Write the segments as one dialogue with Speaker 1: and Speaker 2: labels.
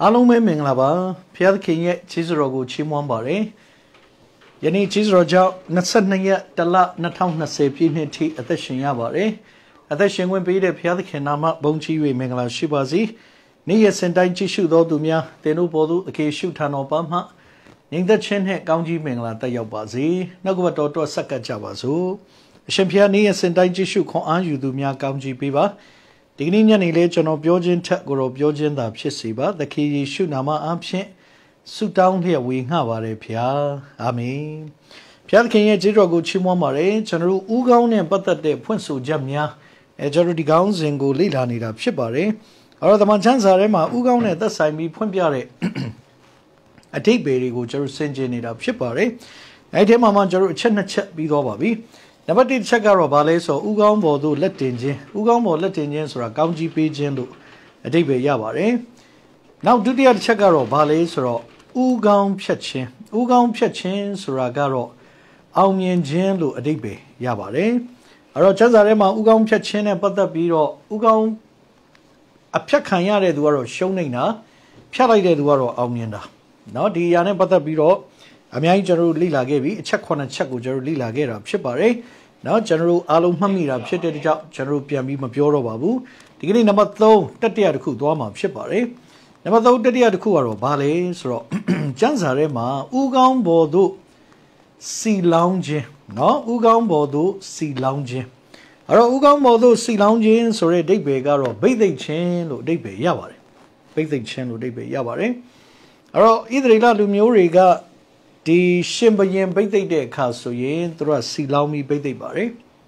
Speaker 1: အားလုံးပဲမင်္ဂလာပါဖျားသခင်ရဲ့ကျေးဇူးတော်ကိုချီးမွမ်းပါတယ်ယနေ့ကျေးဇူးတော်ကြောင့်22ရက်တလ2020ပြည့်နှစ်ထိအသက်ရှင်ရပါတယ်အသက်ရှင်ခွင့်ပေးတဲ့ဖျားသခင်နာမဘုန်းကြီး၍မင်္ဂလာရှိပါစေနေ့ရက်စဉ်တိုင်းကြည့်ရှုတော်သူများသင်တို့ပေါ်သို့အကေရှုထံတော်ပါမှငြိမ်သက်ခြင်းနှင့်ကောင်းကြီးမင်္ဂလာတက်ရောက်ပါစေနှုတ်ကပတ်တော်အတွက်ဆက်ကပ်ကြပါစို့အရှင်ဖျားနေ့ရက်စဉ်တိုင်းကြည့်ရှုခွန်အားယူသူများကောင်းကြီးပေးပါဒီကနေ့ညနေလေးကျွန်တော်ပြောခြင်းထက်ကိုတော့ပြောခြင်းသာဖြစ်စေပါသခင်ယေရှုနာမအားဖြင့်ဆုတောင်းလျက်ဝေငှပါတယ်ဖျားအာမင်ဖျားသခင်ရဲ့ကျေးဇူးတော်ကိုချီးမွမ်းပါတယ်ကျွန်တော်တို့ဦးကောင်းနဲ့ပတ်သက်တဲ့ဖွင့်ဆိုချက်များကျွန်တော်ဒီကောင်းစဉ်ကိုလေ့လာနေတာဖြစ်ပါတယ်အဲ့တော့တမန်ကျမ်းစာထဲမှာဦးကောင်းနဲ့သက်ဆိုင်ပြီးဖွင့်ပြတဲ့အဓိပ္ပာယ်တွေကိုကျွန်တော်ဆင်ခြင်နေတာဖြစ်ပါတယ်အဲ့ဒီမှာမှကျွန်တော်အချက်နှစ်ချက်ပြီးတော့ပါပြီနံပါတ်1ချက်ကတော့ဗာလဲဆိုဥကောင်းပေါ်သို့လက်တင်ခြင်းဥကောင်းပေါ်လက်တင်ခြင်းဆိုတာကောင်းကြီးပေးခြင်းလို့အဓိပ္ပာယ်ရပါတယ်နောက်ဒုတိယတစ်ချက်ကတော့ဗာလဲဆိုတော့ဥကောင်းဖြတ်ခြင်းဥကောင်းဖြတ်ခြင်းဆိုတာကတော့အောင်မြင်ခြင်းလို့အဓိပ္ပာယ်ရပါတယ်အဲ့တော့ကျမ်းစာထဲမှာဥကောင်းဖြတ်ခြင်းနဲ့ပတ်သက်ပြီးတော့ဥကောင်းအဖြတ်ခံရတဲ့သူကတော့ရှုံးနေတာဖြတ်လိုက်တဲ့သူကတော့အောင်မြင်တာเนาะဒီအရာနဲ့ပတ်သက်ပြီးတော့အများကြီးကျွန်တော်တို့လေ့လာခဲ့ပြီအချက်9ချက်ကိုကျွန်တော်လေ့လာခဲ့တာဖြစ်ပါတယ်เนาะကျွန်တော်တို့အားလုံးမှတ်မိတာဖြစ်တဲ့ကြောင့်ကျွန်တော်တို့ပြန်ပြီးမပြောတော့ပါဘူးဒီကနေ့နံပါတ်3တတိယတစ်ခုသွားမှာဖြစ်ပါတယ်နံပါတ်3တတိယတစ်ခုကတော့ဘာလဲဆိုတော့ကျမ်းစာထဲမှာဥကောင်းဘော်တို့စီလောင်းခြင်းเนาะဥကောင်းဘော်တို့စီလောင်းခြင်းအဲ့တော့ဥကောင်းဘော်တို့စီလောင်းခြင်းဆိုတဲ့အဓိပ္ပာယ်ကတော့ဗိသိက်ခြင်းလို့အဓိပ္ပာယ်ရပါတယ်ဗိသိက်ခြင်းလို့အဓိပ္ပာယ်ရပါတယ်အဲ့တော့ဣသရေလလူမျိုးတွေကဒီရှင်ဘရင်ဗိသိက်တဲ့အခါဆိုရင်သူတို့စီလောင်းပြီးဗိသိက်ပါတယ်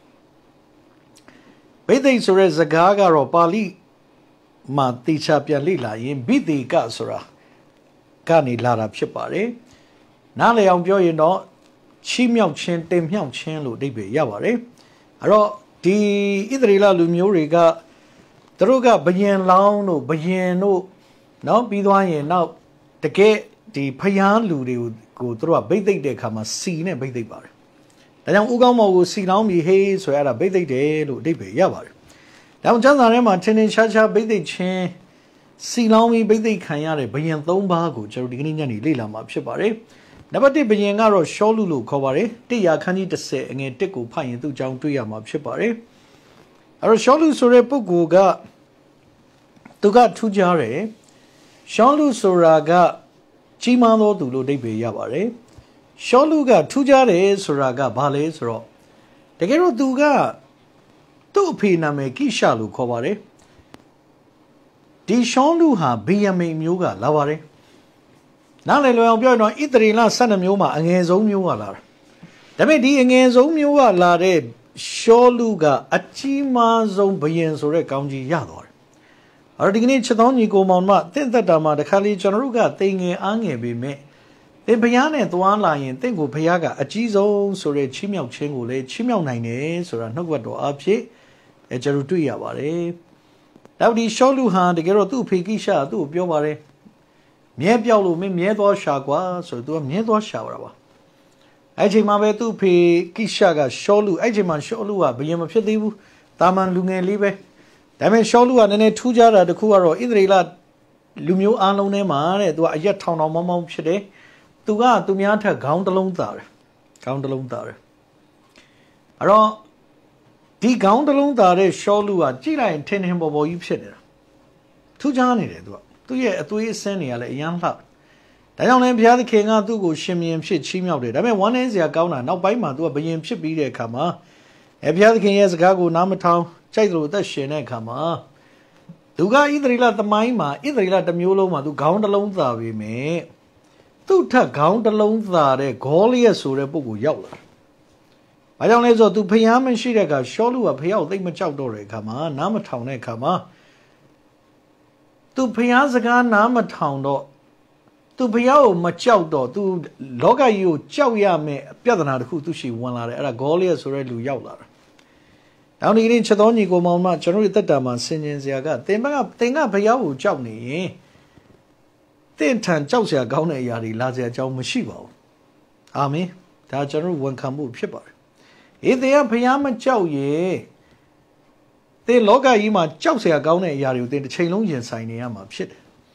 Speaker 1: ဗိသိက်ဆိုတဲ့စကားကတော့ပါဠိမှာတေချာပြန်လေ့လာရင်ဗိသေကဆိုတာကနေလာတာဖြစ်ပါတယ်နားလည်အောင်ပြောရင်တော့ချီးမြှောက်ခြင်းတင်မြှောက်ခြင်းလို့အဓိပ္ပာယ်ရပါတယ်အဲ့တော့ဒီဣသရေလလူမျိုးတွေကသူတို့ကဘယင်လောင်းတို့ဘယင်တို့เนาะပြီးသွားရင်နောက်တကယ်ဒီဖျားလူတွေကိုသူတို့ကဗိသိက်တဲ့အခါမှာစီနဲ့ဗိသိက်ပါတယ်ဒါကြောင့်ဥကောင်းမော်ကိုစီလောင်းပြီးဟေးဆိုရတာဗိသိက်တယ်လို့အဓိပ္ပာယ်ရပါတယ်ဒါကြောင့်ကျမ်းစာထဲမှာထင်ထင်ရှားရှားဗိသိက်ခြင်းစီလောင်းပြီးဗိသိက်ခံရတဲ့ဘယင်3ပါးကိုကျွန်တော်ဒီကနေ့ညနေလေ့လာမှာဖြစ်ပါတယ်နံပါတ်1ဘယင်ကတော့ရှောလူလို့ခေါ်ပါတယ်1ရာခန်းကြီး10အငယ်1ကိုဖတ်ရင်သူ့အကြောင်းတွေ့ရမှာဖြစ်ပါတယ်အဲ့တော့ရှောလူဆိုတဲ့ပုဂ္ဂိုလ်ကသူကထူးခြားတယ်ရှောလူဆိုတာကကြီးမားသောသူလို့အဓိပ္ပာယ်ရပါတယ်ရှောလူကထူးခြားတယ်ဆိုတာကဘာလဲဆိုတော့တကယ်တော့သူကသူ့အဖေနာမည်ကိရှလို့ခေါ်ပါတယ်ဒီရှောလူဟာဗေယမိန်မျိုးကလာပါတယ်နားလည်လွယ်အောင်ပြောရင်တော့ဣသရေလ12မျိုးမှာအငယ်ဆုံးမျိုးကလာတာဒါပေမဲ့ဒီအငယ်ဆုံးမျိုးကလာတဲ့ရှောလူကအကြီးမားဆုံးဘယင်ဆိုတဲ့ကောင်းကြီးရသွားတယ်အဲ့ဒီကနေ့ချက်တော်ညီကိုမောင်မတင့်သက်တာမှာတခါလေကျွန်တော်တို့ကတိမ်ငယ်အားငယ်ပေမဲ့သင်ဘုရားနဲ့သွားလာရင်တင့်ကိုဘုရားကအကြီးဆုံးဆိုတဲ့ချီးမြှောက်ခြင်းကိုလည်းချီးမြှောက်နိုင်တယ်ဆိုတာနှုတ်ကပတ်တော်အဖြစ်ကျွန်တော်တွေ့ရပါတယ်။နောက်ဒီရှောလူဟာတကယ်တော့သူ့အဖေကိရှသူ့ကိုပြောပါတယ်မြဲပြောက်လို့မင်းမြဲသွားရှာကွာဆိုတော့ तू ကမြဲသွားရှာတာပါ။အဲ့ချိန်မှာပဲသူ့အဖေကိရှကရှောလူအဲ့ချိန်မှာရှောလူကဘယင်မဖြစ်သေးဘူး။တာမန်လူငယ်လေးပဲဒါပေမဲ့ရှောလူကနည်းနည်းထူးခြားတာတခုကတော့ဣသရေလလူမျိုးအားလုံးထဲမှာတဲ့သူကအရက်ထောင်မောင်းဖြစ်တယ်သူကသူများထက်ခေါင်းတစ်လုံးသားတယ်ခေါင်းတစ်လုံးသားတယ်အဲ့တော့ဒီခေါင်းတစ်လုံးသားတဲ့ရှောလူကကြည့်လိုက်ရင်ထင်ထင်ပေါ်ပေါ်ကြီးဖြစ်နေတာထူးခြားနေတယ်သူရဲ့အသွေးအဆင်းတွေကလည်းအယမ်းလှဒါကြောင့်လည်းဘုရားသခင်ကသူ့ကိုရှင်မြင်ဖြစ်ချီးမြှောက်တယ်ဒါပေမဲ့ဝမ်းနည်းစရာကောင်းတာနောက်ပိုင်းမှာသူကဘယင်ဖြစ်ပြီးတဲ့အခါမှာဘုရားသခင်ရဲ့စကားကိုနားမထောင်ကြိုက်လို့အသက်ရှင်တဲ့အခါမှာသူကဣသရေလသမိုင်းမှာဣသရေလတစ်မျိုးလုံးမှာသူခေါင်းတစ်လုံးသားပေမဲ့သူ့ထက်ခေါင်းတစ်လုံးသားတဲ့ဂေါလိယဆိုတဲ့ပုဂ္ဂိုလ်ရောက်လာ။ဘာကြောင့်လဲဆိုတော့သူဖျားမရှိတဲ့အခါရှောလူကဖျားကိုသိမကြောက်တော့တဲ့အခါမှာနားမထောင်တဲ့အခါမှာသူဖျားစကားနားမထောင်တော့သူဖျားကိုမကြောက်တော့သူလောကကြီးကိုကြောက်ရမယ်ပြဿနာတစ်ခုသူရှိဝင်လာတယ်အဲ့ဒါဂေါလိယဆိုတဲ့လူရောက်လာတာနောက်ဒီနေ့ချက်တော်ညီကိုမောင်မကျွန်တော်တို့တက်တာမှာဆင်ခြင်စရာကသင်ကဘုရားကိုကြောက်နေရင်တင့်ထန်ကြောက်စရာကောင်းတဲ့အရာတွေလာစရာအကြောင်းမရှိပါဘူးအာမင်ဒါကျွန်တော်ဝန်ခံမှုဖြစ်ပါတယ်သင်ကဘုရားမကြောက်ရင်သင်လောကကြီးမှာကြောက်စရာကောင်းတဲ့အရာတွေကိုသင်တစ်ချိန်လုံးရင်ဆိုင်နေရမှာဖြစ်တယ်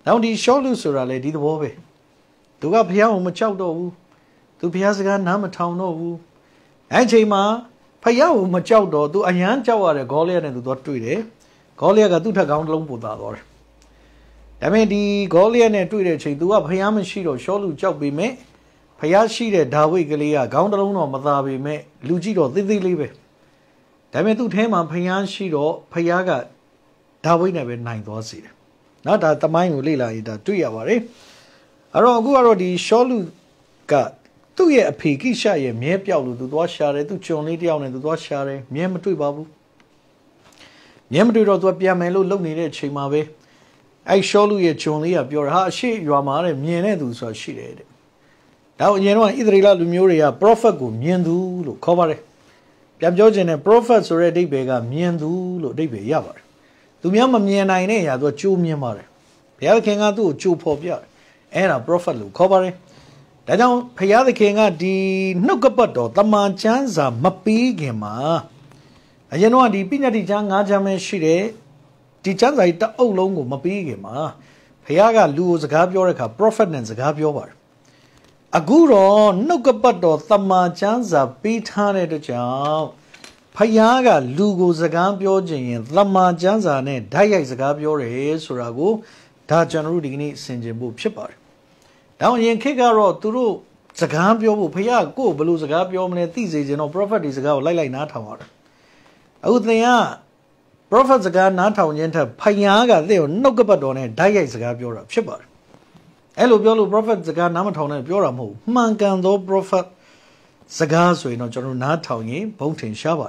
Speaker 1: Now the Sholu Surale did the Wobe. Do up here on Machado, to Piazga Namatown no. Ajema, Payao Machado, do a yan Jawa, a Golian and do what to it. Golia got to take out long putador. I mean, the Golian and Twitter, do up Hayam and Shiro, Sholu Job be me. Payashi de Dawi Galia, Goundalon or Madabi me, Lugido, did they leave it? Dame to him on Payan Shiro, Payaga, Dawi never 9 was it. Not at the mind will lila ida 2 hour, eh? Arogu the Sholu got 2 year a peaky shy, mere pialu to do share to Johnny down and to do share, mere to babu. Yamadu to Piamelo look near Chimabe. I show you a Johnny up your heart, she, you are my Miene, so she did. Now, you know, either Lumuria, prophet go, Miendu, cover it. Piam Georgian and prophets already bega, Miendu, Debe Yavar. To Miama Miena, do Chu Miamare. Pia King do Chu Popia, and a prophet look cover it. That now, Pia the King di Nukapato, the man chanza, Mapi Gema. And you know, the Pinati Jang Ajame Shire, the chance I ta longo Mapi Gema. Piaga lose a gabiorica, prophet and the gabior. A guru, Nukapato, the man chanza, Pitane to Jam. Payaga, Lugo Zagambio, Lama Janzane, Daya Zagabio, Surago, Tajan Rudini, Sinjimbu Chipar. Down in Kigaro, Turu, Zagambio, Payago, Belu Zagabio, and theses, you know, prophet is a guy like Natawar. Out there, prophets a guy Natawar, Payaga, they are no Gabadone, Daya Zagabio, Chipar. Elo Biolo prophet Zaga Namaton and Bioramu, Mankando prophet Zagazo in a general Natawar, Pontin Shabar.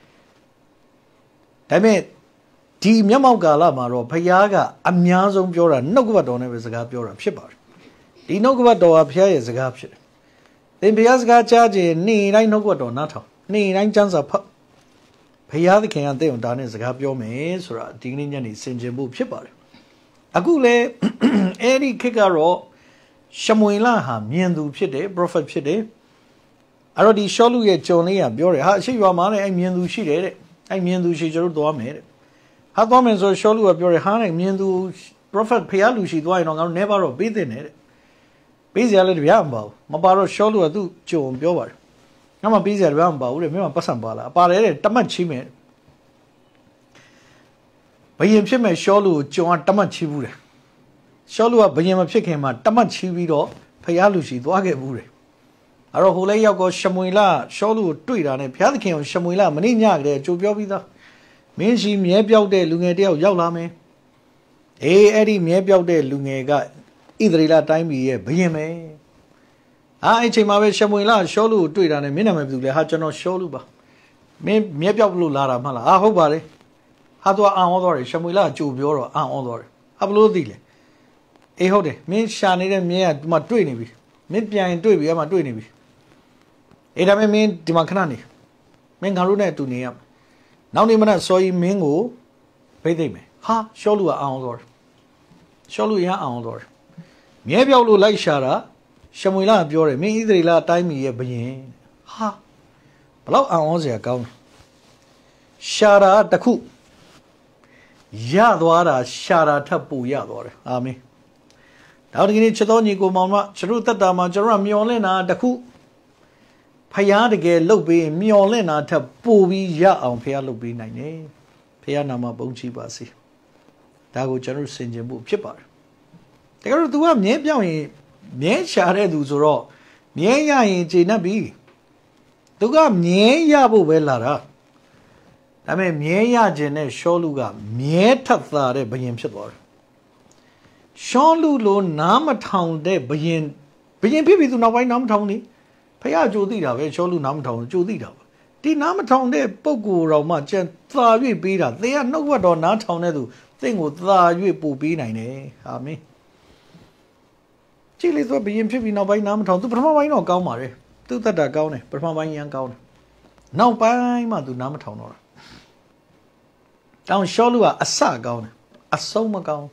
Speaker 1: I mean, Team Yamagala Maro, Payaga, Amyazon Biora, Nogabadone with a Gabiora Shipper. The Nogabado up here is a capture. Then Piazga charge, need I Nogado Nato, need I chance up. Payadi can't do done as a Gabio Maze or a Dinian is Sinjimbu Shipper. Agule, Eddie Kigaro, Shamuila, Miendu Pide, Prophet Pide. I already show you a Johnny and Biora, she your money, and Miendu she did it. I mean, do she do made it. How Domens or show you a very high mean do prophet Pialu she do I don't never obey in it. Busy a little yamba, Mabaro show you a do Joan Biover. I'm a busy at Ramba, remember Passambala, about it, Tamachi made. But him she may show you Joan Tamachi Bure. Show you a Bayama chick him at Tamachi Vido, Pialu she do I get Bure. Arohulea go Shamuila, Sholu, Twitter, and Piakin, Shamuila, Manina, there, Jubia. Means she Miebio de Lungadeo Yalame. Eddie Miebio de Lunga, either time ye, Biame. I Chimawe Shamuila, Sholu, Twitter, and minimum to the Hachano Sholuba. Miebio Lara Mala, Ahobare. How do I honor Shamuila, Jubio, honor? Ablodile. Ehode, means Shani and me at Matwini. Midpian do we am doing it. It I mean Dimacanani. Mengaruna to Niam. Now Nimana saw him Mingo, pay them. Ha, Sholua Aulor. Sholuia Aulor. Maybe I'll like Shara, Shamuila Biore, me either la time ye be. Ha. Blow on the account. Shara Taku. Yadwara, Shara Tapu Yador. Ami. Now the Chadoni go Mama, Charuta Dama, Jaram Miolena, Daku. Payadage, Lobi, Miolena, Tapu, Ya on Pia Lobi Nine, Pianama Bonchi Basi. Dago General Sinjimbu Chipper. They go to a Miabi, Mie Share Duzoro, Mie in Jinabi. Duga Mie Yabu Velara. I mean, Mie Jene Sholuga, Mie Tatha, Bayam Shador. Shonlu lo Nama town de Bayin people do not why Nam Towny. Paya Jodida, Sholu Nam town, Jodida. The Nama town de Pogu Roma, Jen, Thawi Bida. They are no what on not town edu. Thing with Thawi Pubina, Ami. Chilis were being people now by Nam town to Pramawai no Gaumare. To that Gaune, Pramawai young Gaune. Now by Madu Nama town. Down Sholua, a sa Gaune, a soma Gaune.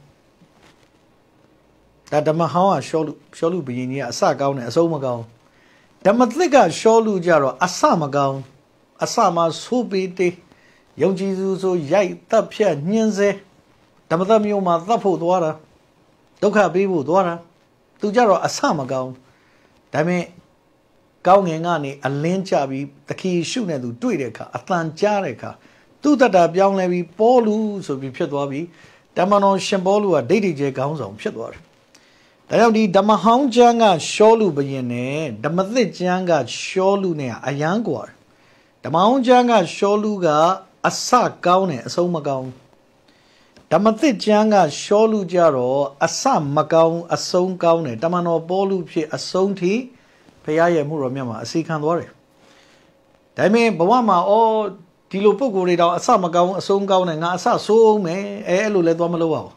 Speaker 1: That the Mahawa Sholu being a Sagaun as Omagaun. The Matliga Sholu Jaro, a Samagaun, a Sama Supiti, Yojizu, Yai, Tapia, Nienze, the Madame Yuma, Lapo Dwara. Doka Bibu Dora, Tujaro Asamagao, Dame Gaungani, a Lenchabi, the key Shune, Duideka, Atlan Jareka, Tutata Young Levy, Polu, so be Pietwabi, Damano Shambolu, a Didi J. Gounson, Pietwar. Dayadi Damahong Janga, Sholu Bayene, Damathi Janga, Sholu nea, a Yanguar. Damahong Janga, Sholuga, Asa Gaune, Asomagaun. Damathi Janga, Sholu Jaro, Asam Magaun, Asom Gaune, Damano Bolu, a Sonti, Payaya Muramama, a Sikan Warrior. Dame Bawama or Tilopuguri, Asamagon, Asom Gaun, and Asa so me, Elu Ledwamalo.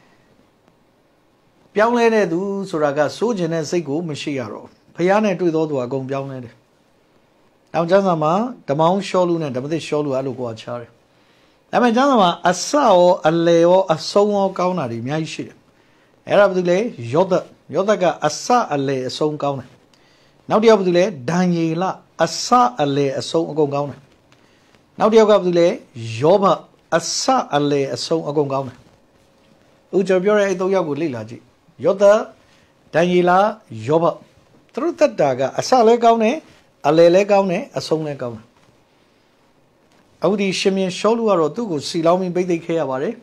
Speaker 1: Piaule do Suraga, Sojan and Sego, Mishiaro. Payane to the Odo Gom Piaule. Now Janama, the Mount Sholun and the Sholu Aluqua Chari. Janama, a sao, a leo, a song gaunari, Miashi. Arabdule, Yodaga, a sa a lay, a song gauna. Now the Abdule, Daniela, a sa a lay, a song gauna. Now the Abdule, Yoba, a sa a lay, a song gauna. Ujabura do Yagu Lilaji. Yoda, Daniela, Yoba. Through that daga, a sa le gaune, a lele gaune, a song le gauna. Audi Shimian Sholu or Dugu, see Lami Big Kayaware.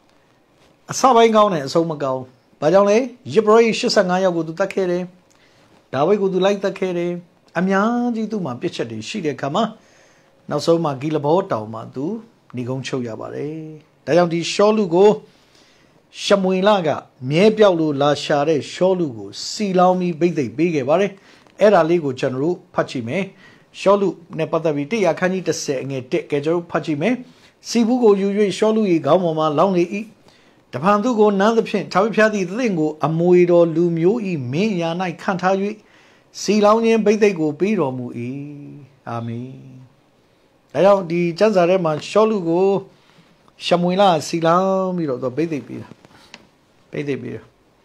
Speaker 1: A Sabai Gaune, a Somagao. Bajale, Jibroi Shisangaya would do the Kere. Dawe would like the Kere. Amyaji do my picture, she de Kama. Now so my Gilabota, ma do, Nigon Choyabare. Dayandi Sholu go. Shamuilaga, Miepialu La Share, Sholugo, see Lami Big Bare. Era Ligo General, Pachime. Sholu Nepataviti, I can't eat a saying a take a joke, Pachime. Sibugo, you Sholu, Gamoma, Lonely E. The Pandugo, another pin, Tavipiadi, Lingo, Amuido, Lumio, E, Mania, I can't tell you. See Lonely and Bate go, Biro Mui, Ami. I don't the Janzarema, Sholugo, Shamuila, Silam, Miro, the Bate beer. Bate beer.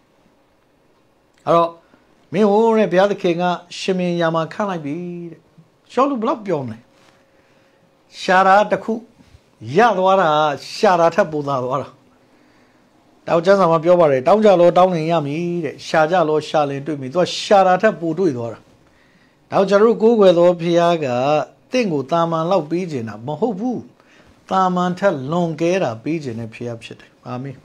Speaker 1: Hello, me or a beer king, Shimmy Yama, can I be? Sholu block beyond. Shara the cook. Yadwara, Shara Tabudawara. Now just a Biobare, Downjalo down in Yami, Shajalo Shalin to me, to Shara Tabuduidora. Now Jaru Google or Piaga, Tingu Taman Lau Bijina, Mohobu, Taman tell Longera Bijin a Piapshit. Ami.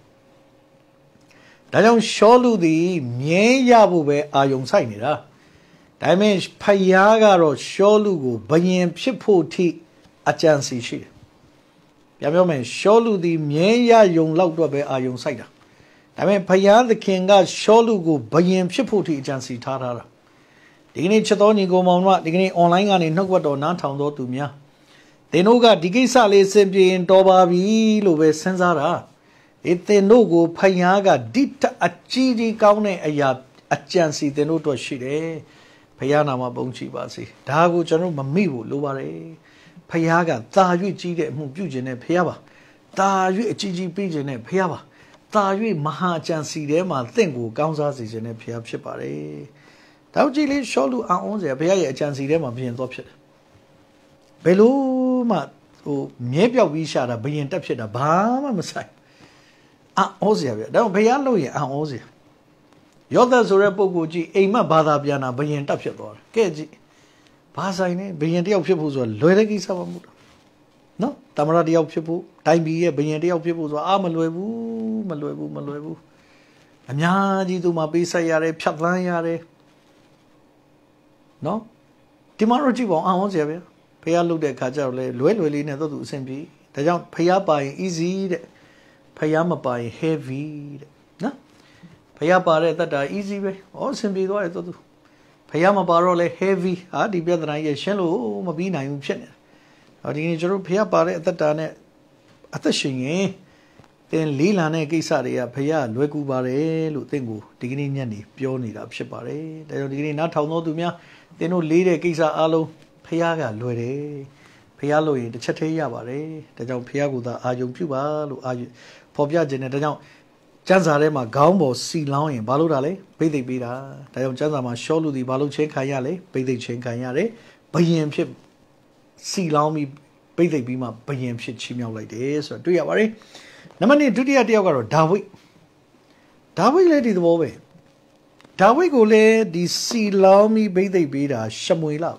Speaker 1: Dajon Sholu the Mie Yabube Ayong Sainira. Damage Payaga or Sholugo, Bayan Pipo tea, a chance she. Yamen Sholu the Mia Young Laudwabe are young cider. Damen Payan the king got Sholugo, Bayan Pipo tea, Jansi Tara. Digni Chatoni go Mama, Digni online and in Nogwa or Nantown do to Mia. They no got Digisa le simply in Toba Vi Lube Senzara. If they no go Payaga, Dita a Chidi Kaune a yap, a chancy, they no to a shit. Payanama Bonchi Basi, Dago General Mamibu, Lubare, Payaga, Tayu G. Mubujin, Piaba, Tayu Gigi Pigeon, Piaba, Tayu Maha Chansi, Dema, Thingu, Gaunzas is in a Piab Shipare. Tauji Sholu owns a Pia Chansi Dema being adopted. Beluma, maybe we shall be in touch with a Bama Messiah. Ah, Ozia, don't pay Aloya, Ozia. Yoda Zorepoguji, Ema Badabiana, Bayan Tapshador, Keji. Pasine, Bayanti of people were Loyaki Savamuda. No, Tamaradi of people, Time be a Bayanti of people were Maluebu. Amyaji to Mabisa Yare, Chatlan Yare. No? Timaroji won't answer. Paya look at Kajale, Luelli never do Sempi. The young Paya by easy, Payama by heavy. No? Paya pare that easy way, all simply do I do. Payama barole heavy, the better than I shallow, Mabina, you shed. Or the injury Paya pare at the done at the shingy. Then Lilane Gisaria, Paya, Luegu bare, Lutengu, digging Yanni, Pioni, up Shepare, they don't dig not how no to me, they no lead a Gisa alo, Payaga, Lure, Payalo, the Chateya bare, the John Piaguda, Ajum Puba, Popia Genet. Janzarema Gambo see long Baludale, Bede Bida, Dion Janzama Sholu the Baluche Kayale, Bede Chenkayare, Bayam ship see long me Bede Bima, Bayam ship chimia like this, or do you worry? Namani Dudia Diagaro, Dawi David lady the boy. David go lay the sea lami baby bida Shamuila.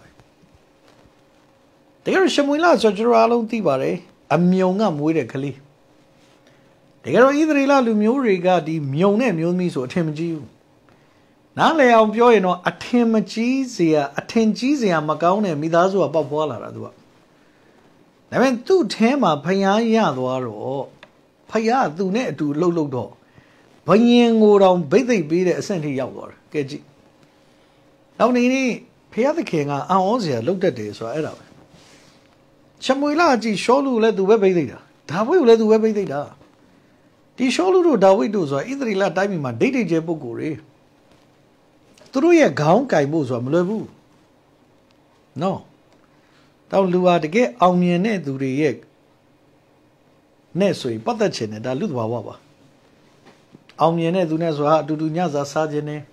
Speaker 1: There is Shamuila, so Geraldo Tibare, a myongam with a cali. There are either la lumuriga di myone mumis or temji. Now lay out joy no a temagizia, a tengizia macone, midazo above Walla. I went to Tema Paya Duaro. Paya do net to low door. Paying go down, baby beat a centi yawar. Get it. Now, Nini, Pia the king, I also looked at this, so I don't. Shamuila, Sholu let the web data. Dawi let the web data. The Sholu Dawi do so either la time in my daily jebogore. Through a gown, Kaibus or Mlebu. No. Down Lua to get on me and net to the egg. Nesui, but the chin and a Ludwa. On me and net to Neswa to do Nyaza Sajene.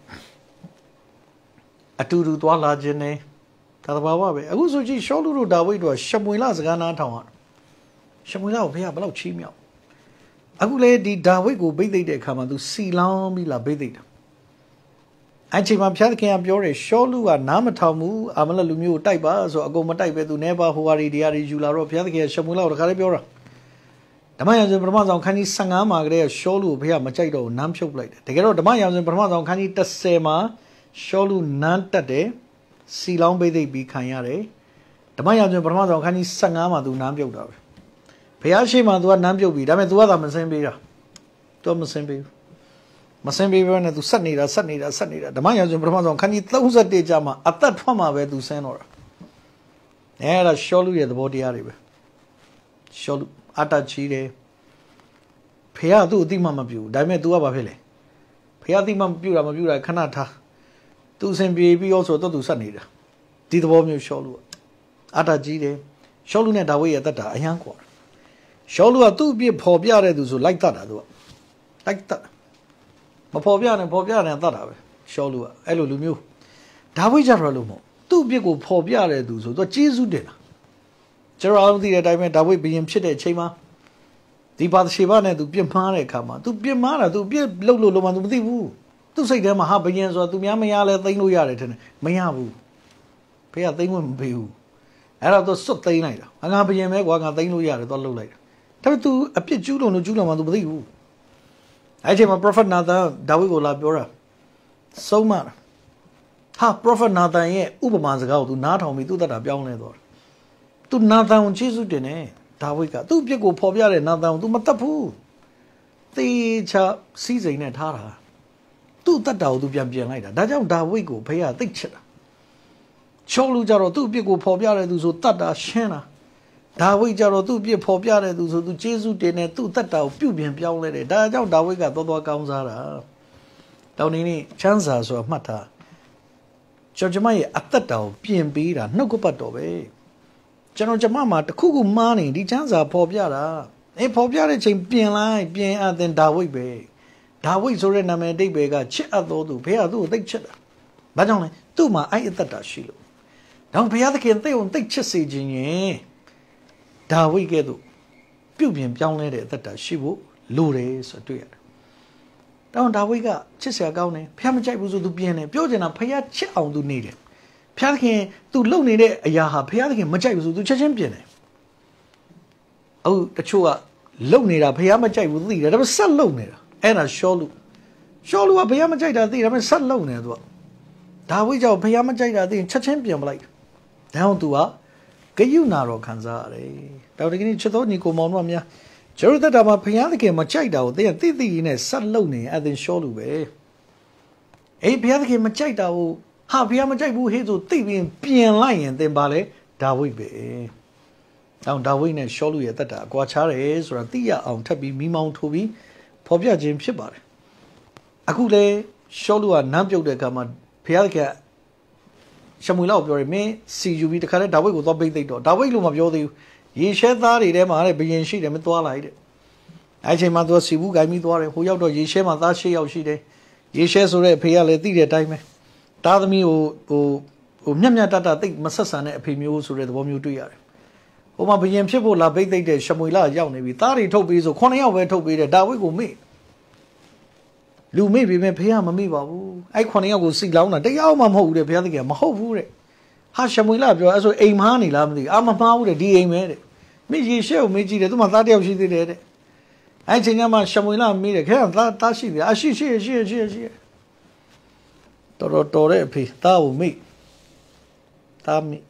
Speaker 1: A two to Dwala Jene. Tarabawa. I was so Sholu Dawi to a Shamuila's Gana Town. Shamuila, we have a lot chimio. I will let the Dawi go bathe they come and to see long be la bathed. I came up Chatkin Pure, Sholu, and Namatamu, Amala Lumu, Taiba, so I go Mataibe to never who are Diari Jularo, Piatka, Shamula, or Carabura. The Mayans and Bramazon Kani Sangama, Sholu, Pia Machaito, Namsho plate. Take out the Mayans and Bramazon Kani Tasema, Sholu Nantate, see long bathe be Kanyare. The Mayans and Bramazon Kani Sangama do Namjo. Piashima do Namjo be, Damet Wada Masembira. Thomas Sembi. Masembi went to Sunida. The Mayans and Bramazon can eat those at the Jama at that Pama where to Senora. There are Sholu at the body Aribe. Sholu Ata Chide Pia do Dimamabu, Dame do Abavele. Pia Dimamabu, Amabura Kanata. Do send baby also to Sunida. Did the woman Sholu Ata Jide Sholu net away at that a young quarter. Sholu are two be Pobiare do like that. Like that. Pobian and that Sholu, Elumu. Dawija Ralumo. Two big Pobiare do so, the Jesu dinner. Gerald the Diamond Dawi being chitted chema. The Bath Shivana to be Mare Kama, to be Mara, to be Lolo to the woo. To say them a happy years or to Yamayala, they know Yaritan, Mayabu. Pay a thing won't be you. Out of the Sunday night, and I'll be a megwag, they know Yarat all later. Tell to a pit Judo no Judo to believe you. I came a prophet Nada, Dawigo Labora. So much. Ha, prophet Nada, Uberman's ago to not on me do that a young to not down Jesus dinner. Dawika, do Pico Pobia and not down to Matapu. The chap season at Hara. Do that down to Bian later. That young Dawigo pay a picture. Cholujaro do Pico Pobia do so Tata Shena. Dawijaro do be Pobia do so to Jesus dinner to Tata, Pubian Piaule. That young Dawiga Dodo Gaunzara. Down any chances of matter. Judgemai at that down, PMB, no go but away. General Jamama, the Kugu money, the chance are Pobiara. A Pobiara chain being line, being at then Dawi Bay. Dawi Zorena man, they bega, chit at do, pay a do, they chit. But only, do my eye at that shilo. Don't pay other can they won't take chessy genie. Dawi gedo. Pubian Piaule at that shibu, lures or do it. Down Dawi got Chessia Gowne, Piamajai was to be in a building a pay a chit on to need it. Piakin to loan it a yaha, Piakin Majai was to champion. Oh, the chua loan it up, Piamajai would lead it. I was sun loan it. And a Sholu. Sholu, a Piamajai, I was sun loan it. Dawija, Piamajai, I think, champion like down to a Gayunaro Kanzare. Down again, Chitonico Monmia. Jerry Dama Piakin Majai, they are thinking in a sun loan it, and then Sholu way. A Piakin Majai. Ha Piamajai who hit to TV being lying then ballet, Dawi be. Down Dawi and Sholu at that, Guachare or a tia on Tabi Mimount to be, Pobia Jim Shibar. Akule, Sholu and Namjo de Gama, Pialka Shamula of your me, see you with the carrot, Dawi with the big door. Dawi loom of your ye shed that in them are being she them twilight. I say Madua Sibu, I meet Warren, who out of ye shema that she out she day. Ye shares or a Piale the time. Tadami o Nyamya Tata think Masasana a Pimu so the woman you do yard. O my BM Shipo la big day Shamuila Yawni, Tari Toby so Konya where Toby the Dawi go me. လူမိပြီမဲ့ဖေးမမိပါဘူးအဲ့ခွန်ယောက်ကိုစီလောင်းတာတရားမှမဟုတ်ဘူးတဲ့ဘုရားသခင်မဟုတ်ဘူးတဲ့ဟာရှမွေလပြောအဲ့ဆိုအိမ်မားနေလားမသိဘူးအာမမှားဘူးတဲ့ဒီအိမ်ပဲတဲ့မိရေရှဲကိုမေးကြည့်တယ်သူမှသားတယောက်ရှိသေးတယ်တဲ့အဲ့ချိန်ကျမှရှမွေလမေးတယ်ခဲသားရှိတယ်အရှိတော်တဲ့အဖေသားကိုမိသားမိ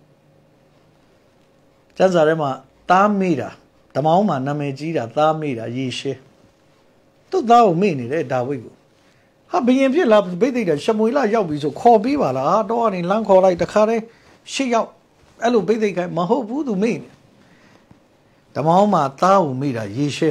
Speaker 1: ကျမ်းစာထဲမှာသားမိတာဓမ္မအောင်မှာနာမည်ကြီးတာသားမိတာရေရှဲသူ့သားကိုမိနေတယ်ဒါဝိဒ်ကိုဟာဘယင်ဖြစ်လာဗိသိက်တယ်ရှမွေလရောက်ပြီဆိုခေါ်ပေးပါလားတော့ကနေလမ်းခေါ်လိုက်တခါတည်းရှစ်ရောက်အဲ့လိုဗိသိက်ခိုင်းမဟုတ်ဘူးသူမိနေဓမ္မအောင်မှာသားကိုမိတာရေရှဲ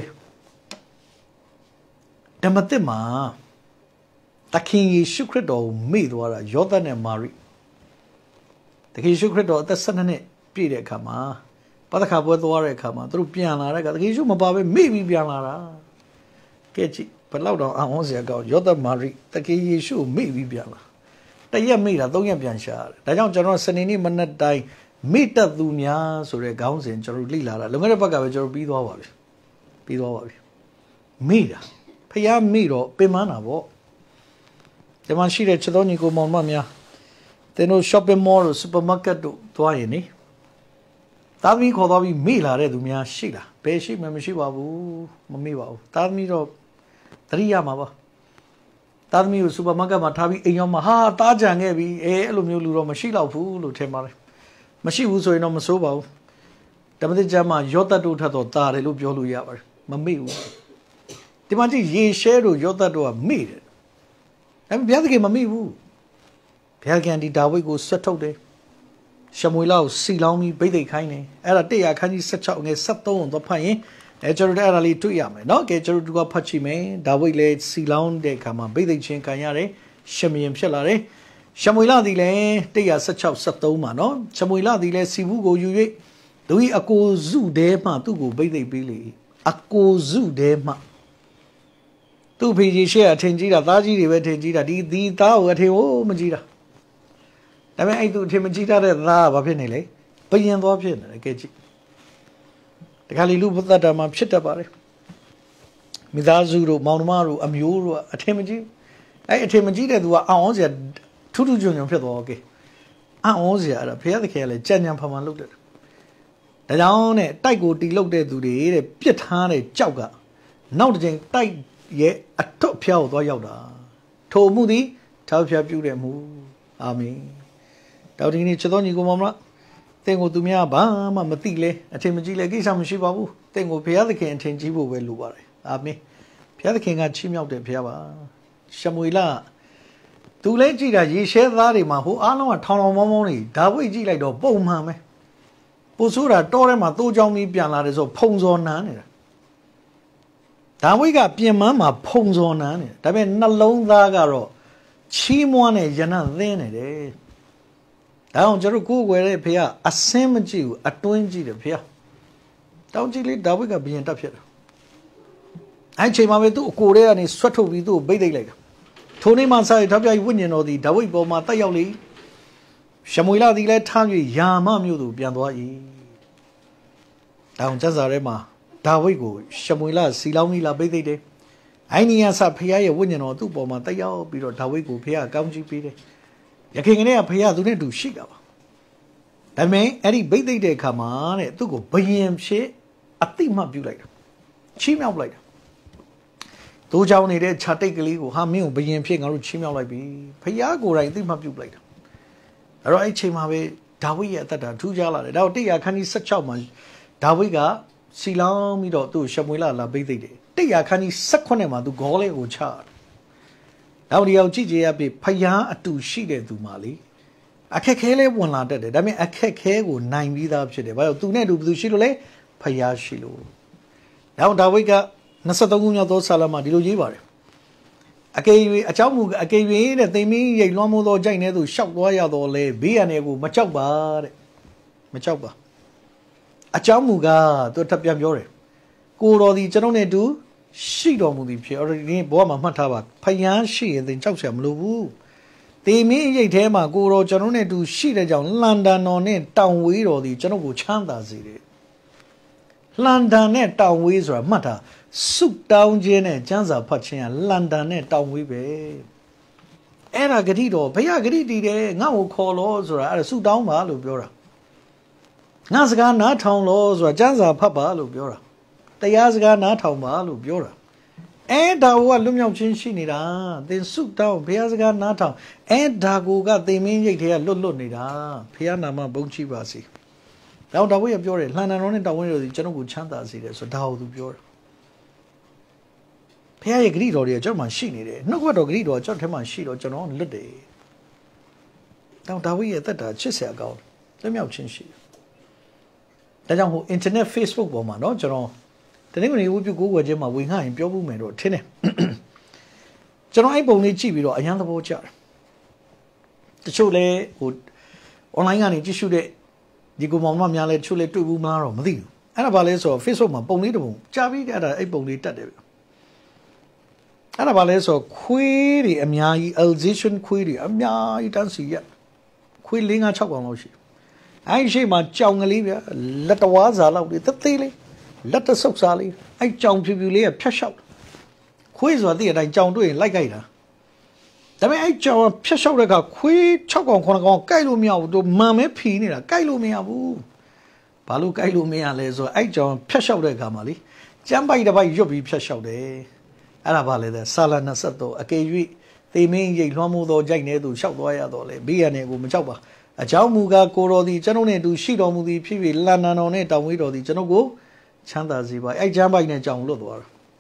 Speaker 1: ဓမ္မသစ်မှာသခင်ယေရှုခရစ်တော်ကိုမိသွားတာယောသတ်နဲ့မာရိသခင်ယေရှုခရစ်တော်အသက်12နှစ်ပြည့်တဲ့အခါမှာပသခါပွဲသွားတဲ့အခါမှာသူတို့ပြန်လာတဲ့အခါသခင်ယေရှုမပါဘဲမိပြီးပြန်လာတာကဲကြည့်ဘယ်လောက်တော့အောင်စရာကောင်းယောသတ်မာရိသခင်ယေရှုကိုမိပြီးပြန်လာတရက်မိတာ3ရက်ပြန်ရှာတယ်ဒါကြောင့်ကျွန်တော်စနေနေ့မနက်တိုင်းမိတတ်သူများဆိုတဲ့ခေါင်းစဉ်ကျွန်တော်လေ့လာတာလုံခဲ့တဲ့ဘက်ကပဲကျွန်တော်ပြီးသွားပါပြီမိတာဖျားမိတော့ပင်မနာပေါ့ဒီမှာရှိတဲ့ချက်တော်ညီကိုမောင်မများသင်တို့ shopping mall တို့ supermarket တို့သွားရင်နိသားသမီးခေါ်သွားပြီးမိလာတဲ့သူများရှိလားဘယ်ရှိမှမရှိပါဘူးမမိပါဘူးသားသမီးတော့သတိရမှာပါသားသမီးကို supermarket မှာထားပြီးအိမ်ရောက်မှာဟာတားကြံခဲ့ပြီအဲ့လိုမျိုးလူတော့မရှိတော့ဘူးလို့ထင်ပါတယ်မရှိဘူးဆိုရင်တော့မစိုးပါဘူးဓမ္မသစ်ကျမ်းမှာယောသတ်တို့ထက်တော့တာတယ်လို့ပြောလို့ရပါတယ်မမိဘူးဒီမှာကြည့်ယေရှဲတို့ယောသတ်တို့ကမိတယ်အဲ့ဘုရားသခင်မမိဘူးဘုရားခင်ဒီဒါဝိဒ်ကိုဆွတ်ထုတ်တယ်ရှမွေလကိုစီလောင်းပြီးဗိသိက်ခိုင်းတယ်အဲ့ဒါ100ခန်းကြီး16ငယ်73ကိုတော့ဖတ်ရင်ကျွန်တော်တို့အဲ့ဒါလေးတွေ့ရမယ်เนาะကဲကျွန်တော်တို့ကဖတ်ကြည့်မယ်ဒါဝိဒ်လည်းစီလောင်းတဲ့အခါမှာဗိသိက်ချင်းခံရတယ်ရှမယင်ဖြစ်လာတယ်ရှမွေလသည်လည်း116 73မှာเนาะရှမွေလသည်လည်းစီဘူးကိုယူ၍သူ၏အကိုစုတဲမှသူ့ကိုဗိသိက်ပေးလေအကိုစုတဲမှသူ့ဖေကြီးရှေ့အထင်ကြီးတာသားကြီးတွေပဲထင်ကြီးတာဒီသားကိုအထင်ဟိုးမကြီးတာဒါပေမဲ့အဲ့သူအထင်မကြီးတဲ့သားကဘာဖြစ်နေလဲဘယင်သွားဖြစ်နေတယ်ကဲကြည့်တခါလေလူဘုဒ္ဓတာမှာဖြစ်တတ်ပါတယ်မိသားစုတို့မောင်နှမတို့အမျိုးတို့အထင်မကြီးအဲ့အထင်မကြီးတဲ့သူကအောင်စရာထူးထူးချွန်ချွန်ဖြစ်သွားโอเคအောင်စရာအဲ့ဒါဘုရားသခင်ကလည်းကြံ့ကြံ့ဖန်ဖန်လုပ်တယ်ဒါကြောင့်နဲ့တိုက်ကိုတီလုတ်တဲ့သူတွေတဲ့ပြစ်ထားတဲ့ကြောက်ကနောက်တစ်ချိန်တိုက်ရဲ့အထွတ်ဖျားကိုသွားရောက်တာထိုမှုသည်ထောက်ဖျားပြုတဲ့မှုအာမင်တော်ဒီနေ့ချတော်ညီကိုမမသင်ကိုသူများဘာမှမသိလဲအထင်မကြီးလဲကိစ္စမရှိပါဘူးသင်ကိုဘုရားသခင်အထင်ကြီးဖို့ပဲလိုပါတယ်အာမင်ဘုရားသခင်ကချီးမြှောက်တယ်ဘုရားပါရှမွေလသူလဲကြည့်တာရေရှဲသားတွေမှာဟိုအားလုံးကထောင်ထောင်မောင်းမောင်းနေဒါဝိဒ်ကြည့်လိုက်တော့ပုံမှန်ပဲပို့ဆိုးတာတောထဲမှာတိုးချောင်းပြီးပြန်လာတယ်ဆိုဖုံစော်နန်းနေတာဒါဝိဒ်ကပြင်မမှာဖုံစော်နန်းနေတယ်ဒါပေမဲ့နှလုံးသားကတော့ချီးမွမ်းတဲ့ယနသင်းနေတယ်ဒါအောင်ကျွန်တော်ကိုယ်ွယ်တဲ့ဖေကအစင်းမကြည့်ဘူးအတွင်းကြည့်တယ်ဖေတောင်းကြည့်လေဒါဝိဒ်ကဘယင်တက်ဖြစ်တယ်အဲ့ချိန်မှာပဲသူ့အကိုထဲကနေဆွတ်ထုတ်ပြီးသူ့ကိုဗိတ်သိက်လိုက်တာထိုနေ့မှစရထောက်ပြဝိညာဉ်တော်သည်ဒါဝိဒ်ပေါ်မှာတက်ရောက်လေရှမွေလသည်လည်းထမ်း၍ယာမမြို့သို့ပြန်သွား၏တောင်ကျမ်းစာထဲမှာဒါဝိဒ်ကိုရှမွေလစီလောင်းကြီးလာဗိတ်သိက်တယ်အိုင်နီယာဆဖခင်ရဲ့ဝိညာဉ်တော်သူ့ပေါ်မှာတက်ရောက်ပြီးတော့ဒါဝိဒ်ကိုဖခင်ကကောင်းချီးပေးတယ်ရခင်ကလေးကဖခင်သူနဲ့တူရှိတာပါဒါပေမဲ့အဲ့ဒီဗိတ်သိက်တဲ့အခါမှာတဲ့သူ့ကိုဘယင်ဖြစ်အတိမတ်ပြုလိုက်တာချီးမြှောက်လိုက်တာတိုးချောင်းနေတဲ့ခြာတိတ်ကလေးကိုဟာမင်းကိုဘယင်ဖြစ်ငါတို့ချီးမြှောက်လိုက်ပြီဖခင်ကိုယ်တိုင်အတိမတ်ပြုလိုက်တာအဲ့တော့အဲ့ချိန်မှာပဲဒါဝိဒ်ရဲ့အသက်တာထူးခြားလာတယ်ဒါတော့100ခန်းကြီး16မှာဒါဝိဒ်ကစီလောင်းပြီးတော့သူ့ရှမွေလလာဗိတ်သိက်တယ်100ခန်းကြီး18မှာသူဂေါလေးကိုချတယ်နောက်ဒီအောင်ကြည့်ကြရပြီဖျားအတူရှိတဲ့သူမှလေအခက်ခဲလေးဝင်လာတတ်တယ်ဒါပေမဲ့အခက်ခဲကိုနိုင်ပြီးသားဖြစ်တယ်ဘာလို့သူနဲ့တူဘယ်သူရှိလို့လဲဖျားရှိလို့နောက်ဒါဝိဒ်က23ခုမြောက်သောဆာလမှာဒီလိုရေးပါတယ်အကယ်၍အเจ้าမူအကယ်၍တဲ့သိမင်းရိတ်လွှမ်းမိုးသောကြိုက်နေသူရှောက်သွားရတော့လေဘေးရန်တွေကိုမကြောက်ပါတဲ့မကြောက်ပါအเจ้าမူကသူထပ်ပြန်ပြောတယ်ကိုတော်ဒီကျွန်တော်နဲ့တူရှိတော်မူသည်ဖြစ်အဲ့ဒီဘောမှာမှတ်ထားပါဖျားရှိရင်သင်ကြောက်စရာမလိုဘူးတေမင်းရိတ်ထဲမှာကိုတော်ကျွန်တော်နဲ့တူရှိတဲ့ကြောင့်လန်ဒန်တော်နဲ့တောင်ဝေးတော်သည်ကျွန်တော်ကိုချမ်းသာစေတယ် London net town ways or matter. Soup down Jane, Janza Pachin, London net town we be. Era Gadido, Paya Gadi, now call laws or a soup down Malubura. Nazga not town laws or Janza Papa Lubura. The Yazga not town Malubura. And Dawa Lumium Chinchinida, then soup down, Piazga not town. And Dago got the mean here, Lulunida, Pianama Bunchi Basi. Now the way of your Lana on the window, the general chanta series, so how to pure. Pay agreed or a German sheen, no what agreed or German sheet or John on the day. Now the way at that Chessia go. Let me out change. The young internet Facebook woman, no, John. The name would be go with Gemma Wingham, your woman or Tene. John, I only cheap or a young watcher. The chole would online issue the Digo Mamma Yale Chule to Umaro Madi. Anabales or Fisoma Bonito, Javi at a bony tade. Anabales or query, a mia, Alsatian query, a mia, you don't see yet. Quilling a chocology. I say my chong Olivia, let the was allowed it the daily. Let the soap sally. I chong to you a pish out. Quiz or the I chong doing like either. The way I chong a pish out like a quick chock on Kailo meow do mamma pin a Kailo meow. Palu Kailo meales or I chong pish out the gamali. Jump by the by Joby pish out there. Arabale the Salana Sato, a KV. They mean ye Lomo do Jane do shout wire dole, be an ego Machaba. A Jamuga Koro di Janone do Shidomu di Pivi Lana on it and widow di Janogo. Chanda Ziba, I jump by the John Lodwar.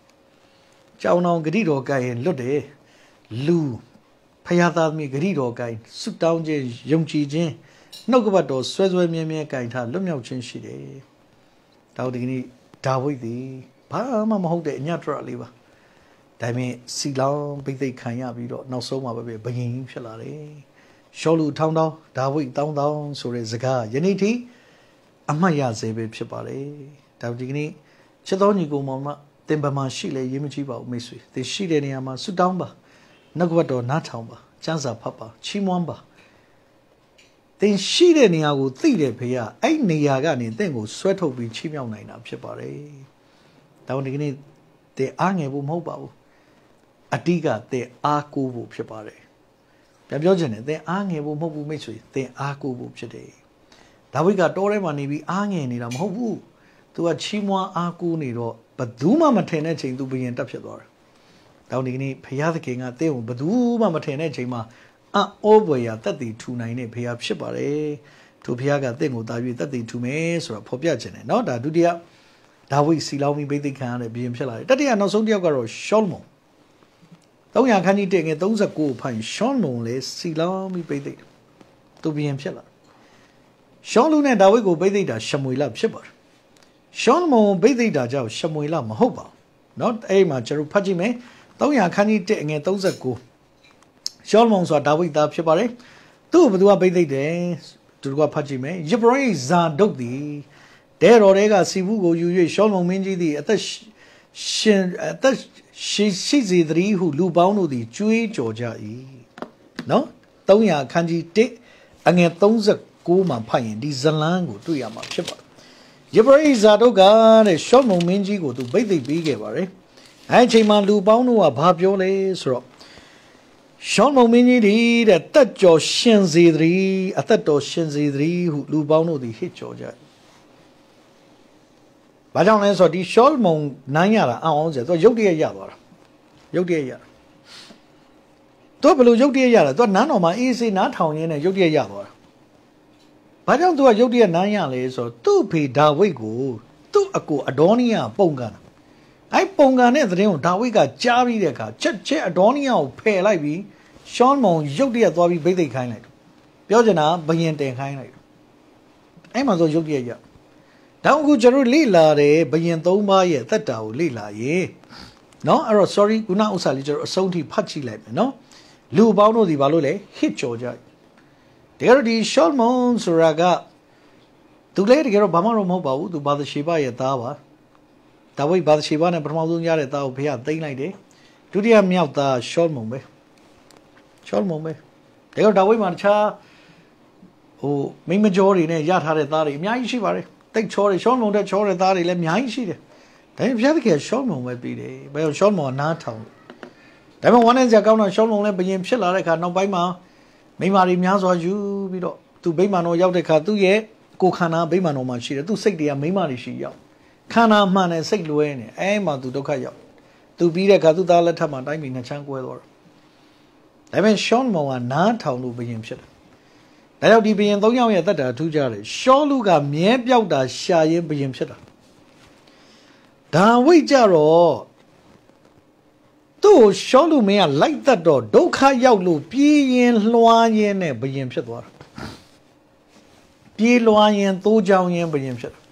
Speaker 1: Jauno Grido guy and Lode. Lou. Payata mi Grido guy. Suit down J. Yumchi J. No go but those Swezwe me kind of Lumio Chinshi. Dowdini Dawidi. Pama hold it natural liver. Dame see long big they kaya video, no so much of banging shalare. Sholu town down, so is a car. Yaniti Amaya Zebe Chipare. Dowdini Chadoni go mama, Timbama Shile Yimichiba Missi. They sheet any ama Sudamba. Nagwato Natamba, Janza Papa, Chimwamba. Then sheet any I would think they pay. I Niagani, then go sweat over Chimiao Nina Chipare. Dowdini they unable mobile. Adiga they are kubu Chipare. Biogene, they unable mobile missi, they are kubu today. Dawiga Dore money be angin a mobu. To a chimwa aku nido, but Duma Mateneting to be in Tapshador. Downing Payat King at Deo, but Duma Matenechima, over 32 pay up shipare to Piaga Demo Davi 32 Mays or Popiagene. No, that do dia. Dawi see me bathing can at BM Shella. That is not so dear Sholmo. Though ya can you take it, those are go pine Sholmo less see me bathing to BM Shella. Sholun and Dawi go bathing at Shamuila Shipper. Sholmo bathing at Shamuila Mahoba. Not a macher Pajime, though ya can you take it, those are go. Sholmons are Dawi da Shipare. Two of the bathing days to go Pajime. Jibray Zandogdi. There Orega Sivugo, you Sholmo Minji the at the Shizi 3 who Lubano the Chewy Georgia E. No? Tonya Kanji take and get those a Goma Pine, the Zalango to Yama Shipper. Jibray Zadoga, a Sholmo Minji go to Baby Bigavare. I Chayman Lubano a Babiole so. Sholmo Minji at that Josh Shenzi 3 at that Shenzi 3 who Lubano the hit Georgia. But on answer the Sholmon Nayara owns it, or Yodia Yara. Yodia Yara. Double Yodia Yara, don't none of my easy not how in a Yodia Yara. But don't do a Yodia Nayales or 2 p Dawigo, 2 a go Adonia Pongan. I Pongan at the name Dawiga Javi Deka, Che Adonia pay like me, Sholmon Yodia Dwabi Baby kind. Biogena, Bayente kind. I'm a Yodia Yara. Down go Jeru Lila, Bayentoma, ye, that down Lila, ye. No, sorry, Guna Usaliger, a Sonti Pachi lep, no? Lubano di Valole, hit Georgia. There the Sholmons Raga. To lay together Bamaro Mobile to Badashiba Yatawa. That way Badashiba and Promotion Yareta, Pia, daylight day. To the Miata Sholmombe. Sholmombe. They are Dawi Marcha. Oh, me majority in a Yat Haretari, Miaishibare. တိတ်ချောတယ်ရှောမုံတဲ့ချောတဲ့သားတွေလည်းအများကြီးရှိတယ်ဒါပေမဲ့ဘုရားသခင်ရှောမုံပဲပြီးတယ်ဘယ်လိုရှောမုံနားထောင်ဒါပေမဲ့ဝမ်းနဲ့စရာကောင်းတော့ရှောမုံလည်းဘယင်ဖြစ်လာတဲ့အခါနောက်ပိုင်းမှာမိမာတွေများစွာယူပြီးတော့သူဗိမာန်တော်ရောက်တဲ့အခါသူ့ရဲ့ကိုခန္ဓာဗိမာန်တော်မှာရှိတယ်သူစိတ်တွေကမိမာတွေရှိရောက်ခန္ဓာမှန်တဲ့စိတ်လွဲနေအဲမှာသူဒုက္ခရောက်သူပြီးတဲ့အခါသူသားလက်ထက်မှာတိုင်းပြည်နှစ်ချမ်းကွဲသွားတယ်ဒါပေမဲ့ရှောမုံကနားထောင်လို့ဘယင်ဖြစ်တယ်ဒါကြောင့်ဒီဘယင်၃ယောက်ရဲ့သက်တာထူးကြတယ်ရှောလူကမြဲပြောက်တာရှာရင်ဘယင်ဖြစ်တာဒါဝိတ်ကြတော့သူ့ရှောလူမင်းကလိုက်တတ်တော့ဒုက္ခရောက်လို့ပြေးရင်လွှားရင်နဲ့ဘယင်ဖြစ်သွားတာပြေးလွှားရင်သိုးကြောင်ရင်ဘယင်ဖြစ်တာ